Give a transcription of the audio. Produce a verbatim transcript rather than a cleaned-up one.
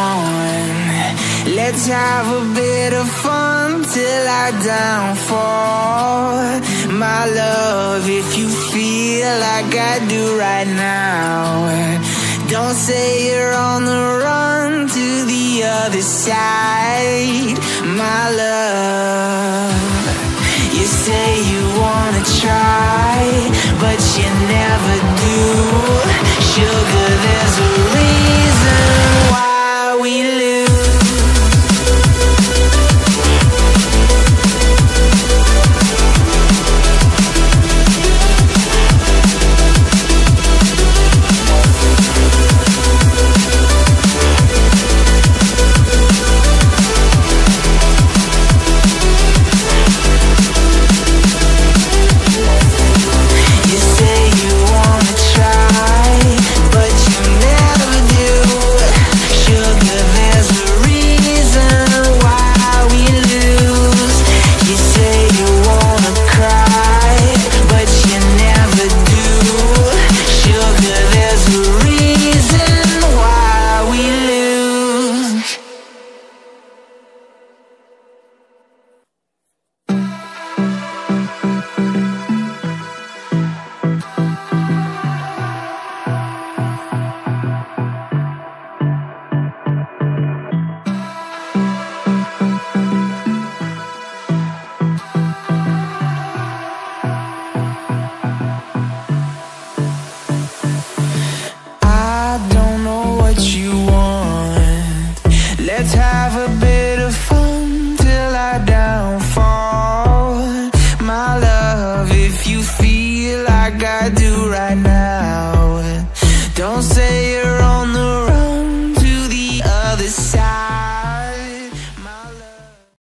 want. Let's have a bit of fun till I downfall. My love, if you feel like I do right now, don't say you're on the run to the other side. My love, you say you wanna try, but you never do. Sugar, there's a reason why we lose. Let's have a bit of fun till I downfall. My love, if you feel like I do right now, don't say